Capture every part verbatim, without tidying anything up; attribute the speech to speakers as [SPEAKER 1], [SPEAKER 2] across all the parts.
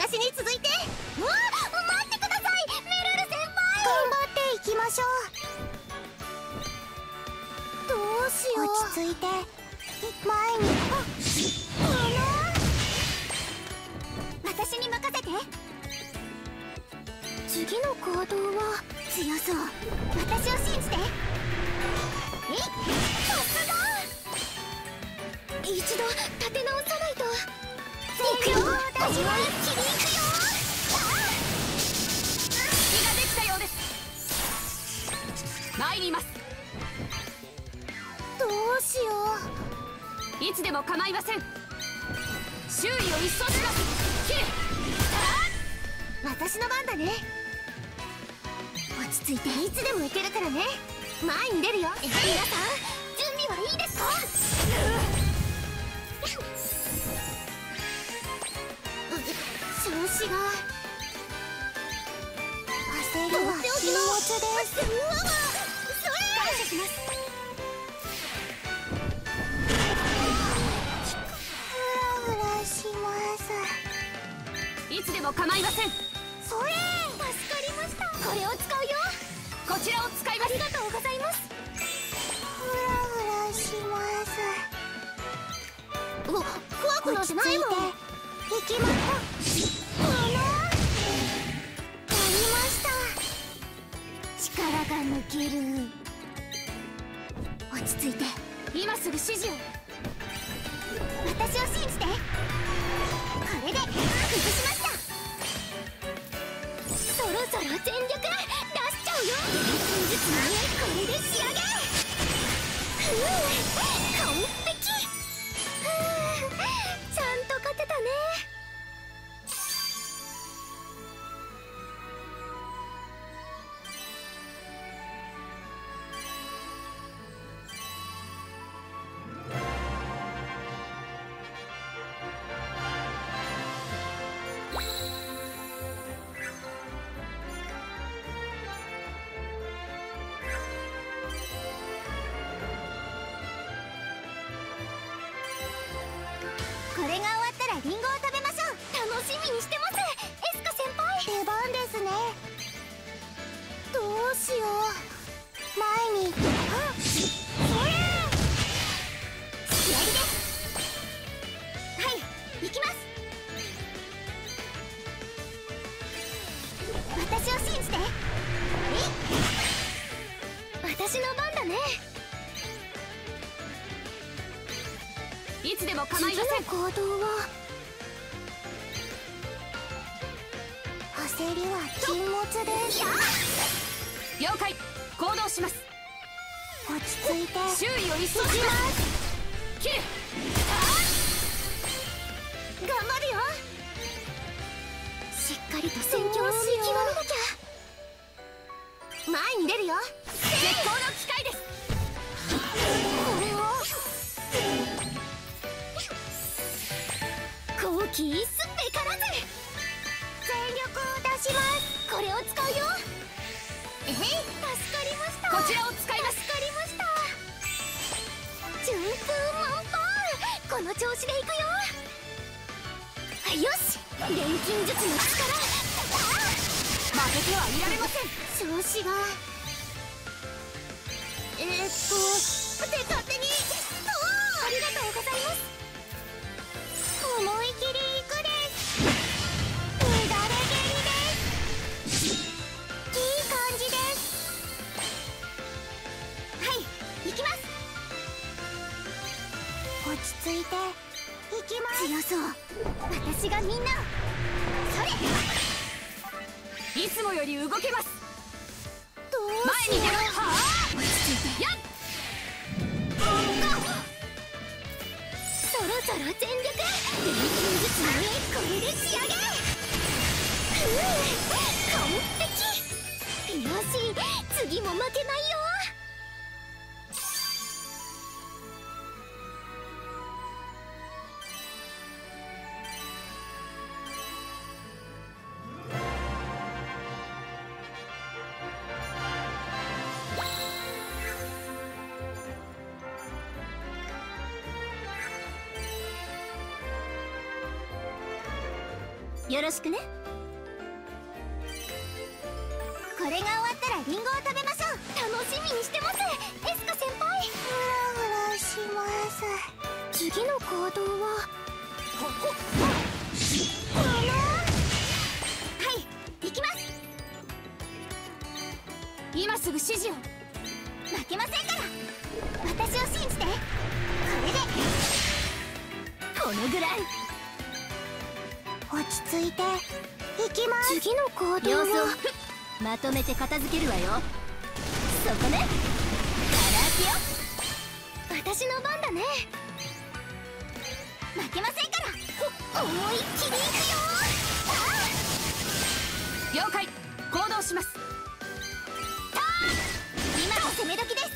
[SPEAKER 1] 私に続いて。うわ、待ってください、メルル先輩。頑張っていきましょう。どうしよう。落ち着いて前に。あ、あの私に任せて。次の行動は強そう。私を信じて。えい、さすが。一度立て直さないと。行くよ、私は一気に行くよ。
[SPEAKER 2] 気ができたようです。参ります。
[SPEAKER 1] どうしよ
[SPEAKER 2] う。いつでも構いません。周囲を一掃します。切る。
[SPEAKER 1] 私の番だね。落ち着いて、いつでも行けるからね。前に出るよ。皆さん、準備はいいですか？調子が。焦りは禁物です。うわわ、それ感謝します。フラフラします。
[SPEAKER 2] いつでも構いません。
[SPEAKER 1] それ、助かりました。これを使うよ。
[SPEAKER 2] こちらを使います。
[SPEAKER 1] ありがとうございます。フラフラします。うわ、怖くなんてないもん。行きました。あのやりました。力が抜ける。落ち着いて。
[SPEAKER 2] 今すぐ指示を。
[SPEAKER 1] 私を信じて。これで崩しました。そろそろ全力出しちゃうよ。錬金術の上、これで仕上げ。ふう、完璧。ふう、ちゃんと勝てたね。これが終わったらリンゴを食べましょう。楽しみにしてます、エスカ先輩。出番ですね。どうしよう。前に。あ、それ仕上げです。はい、行きます。私を信じて。えい、私の番だね。
[SPEAKER 2] いつでも構いません。
[SPEAKER 1] 次の行動は。焦りは禁物です。
[SPEAKER 2] 了解。行動します。
[SPEAKER 1] 落ち着いて。
[SPEAKER 2] 周囲を一掃します。切る。
[SPEAKER 1] 頑張るよ。しっかりと戦況を見極めなきゃ。前に出るよ。
[SPEAKER 2] 絶好の機会です。
[SPEAKER 1] これを後期一すべからず。全力を出します。これを使うよ。えい、助かりました。
[SPEAKER 2] こちらを使います。
[SPEAKER 1] 助かりました。順風満帆。この調子でいくよ。よし、錬金術の力。
[SPEAKER 2] 負けてはいられません。
[SPEAKER 1] 調子が。えー、っとで、勝手に。ありがとうございます。思い切りいくです。うだれ蹴りです。いい感じです。はい、行きます。落ち着いて行きます。強そう。私がみんな。それ。
[SPEAKER 2] いつもより動けます。
[SPEAKER 1] どうしよう。
[SPEAKER 2] 前に出ろ。はあ、
[SPEAKER 1] 落ち着いて。
[SPEAKER 2] やっ。
[SPEAKER 1] そろそろ全力。錬金術の上、これで仕上げ。ふう、完璧。よし、次も負けないよ。 よろしくね。これが終わったらリンゴを食べましょう。楽しみにしてます、エスカ先輩。フラフラします。次の行動はここ。あのはい行きます。
[SPEAKER 2] 今すぐ指示を。
[SPEAKER 1] 負けませんから私を信じて。これでこのぐらい。落ち着いて行きます。次の行動は様子をまとめて片付けるわよ。そこね、ガラ空きよ。私の番だね。負けませんから思いっきりいくよ。
[SPEAKER 2] 了解、行動します。
[SPEAKER 1] 今の攻め時です。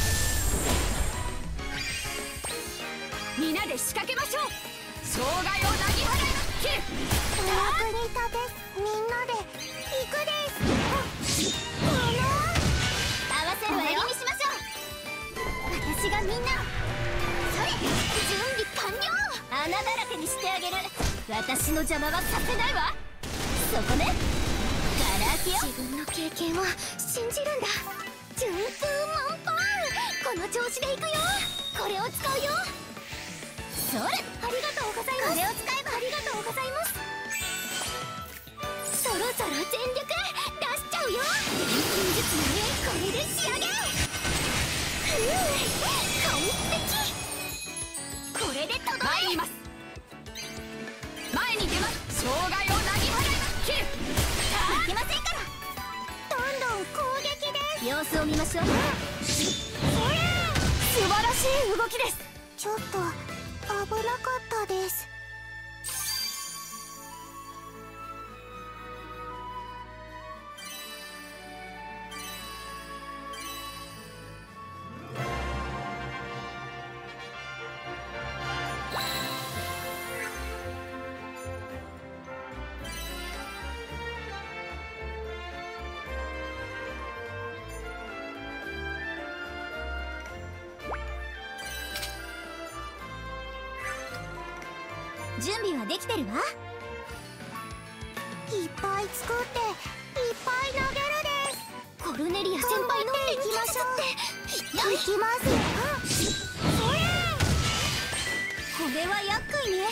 [SPEAKER 2] 皆で仕掛けましょう。障害をなぎ払い切る。
[SPEAKER 1] お役に立てみんなで行くです。あの合わせるわよ。終わりにしましょう。私がみんなそれ準備完了。穴だらけにしてあげる。私の邪魔はさせないわ。そこね、ガラ空きよ。自分の経験を信じるんだ。順風満帆。この調子でいくよ。これを使うよ。それ、ありがとうございます。これを使えばありがとうございます。そろそろ全力出しちゃうよ。錬金術の上、これで仕上げ。ふう、完璧。これで届く。
[SPEAKER 2] 前にいます。前に出ます。障害をなぎ払い切る。
[SPEAKER 1] 負けませんから。どんどん攻撃です。様子を見ましょう。それ
[SPEAKER 2] 素晴らしい動きです。
[SPEAKER 1] ちょっと危なかったです。準備はできてるわ。いっぱい作っていっぱい投げるです。コルネリア先輩の行きましょう。行きますよ。それこれは厄介ね。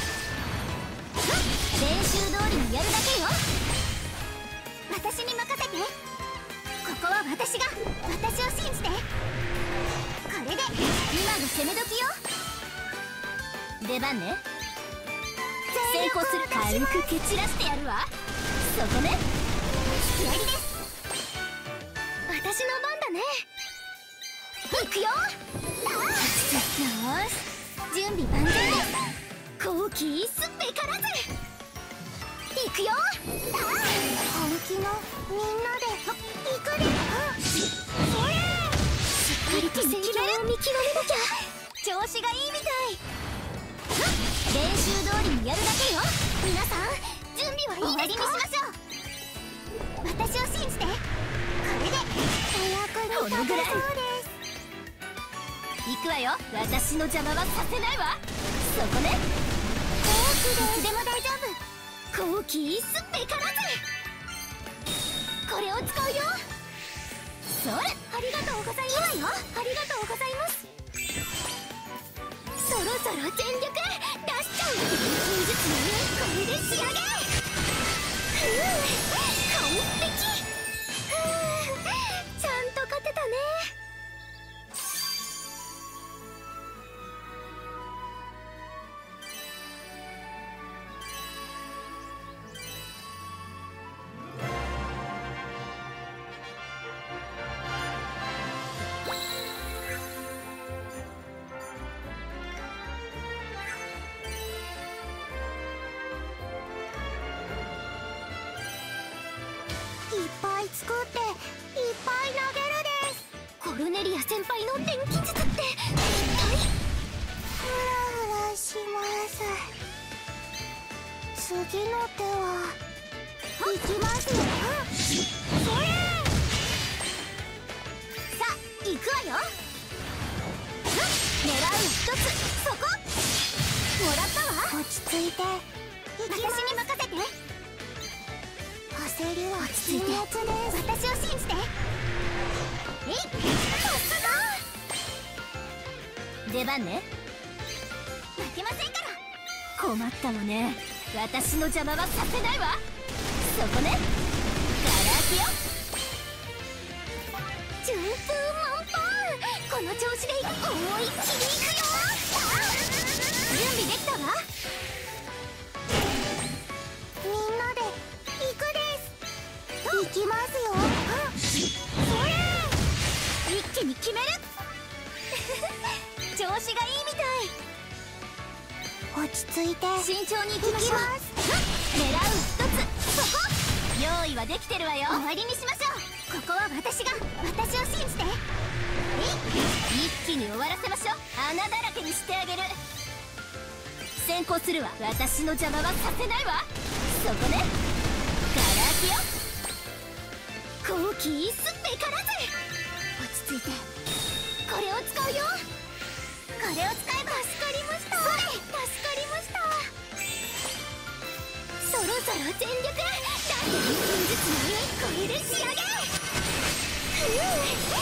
[SPEAKER 1] 練習通りにやるだけよ。私に任せて。ここは私が私を信じて。これで今の攻め時よ。出番ね。成功する。軽く蹴散らしてやるわ。そこね、引き合いです。私の番だね。行くよ。落ち着いて。よし、準備万全です。好奇一絲べからず。行くよ。本気のみんなで行くで。それしっかりと戦況を見極めなきゃ。調子がいいみたい。練習通りにやるだけよ。皆さん準備はいいですか。終わりにしましょう。私を信じて。これでお役に立てそうです。行くわよ。私の邪魔はさせないわ。そこね、いつでも大丈夫。好奇一絲べからず。これを使うよ。それ、ありがとうございます。いいわよ。ありがとうございます。そろそろ全力出しちゃう。錬金術の上、これで仕上げ。ふう、完璧。ふう、ちゃんと勝てたね。いっぱい作っていっぱい投げるです。コルネリア先輩の錬金術って一体。フラフラします。次の手は行きますよ。それさあ行くわよ。狙う一つ、そこもらったわ。落ち着いて私に任せて。焦りは禁物です。私を信じて。えい、さすが。出番ね。負けませんから。困ったわね。私の邪魔はさせないわ。そこね、ガラ空きよ。順風満帆。この調子でいく。思いっきりいくよ。準備できたわ。みんなで行くです。行きますよ。それ、一気に決める。調子がいいみたい。落ち着いて慎重に行きましょう。狙う一つ、そこ。用意はできてるわよ。終わりにしましょう。ここは私が、私を信じて。一気に終わらせましょう。穴だらけにしてあげる。先行するわ。私の邪魔はさせないわ。そこね、ガラ空きよ。好奇一すべからず。落ち着いて。これを使うよ。これを使えば。助かりました。それ、助かりました。そろそろ全力。だって一分ずつのこれで仕上げ。ふう、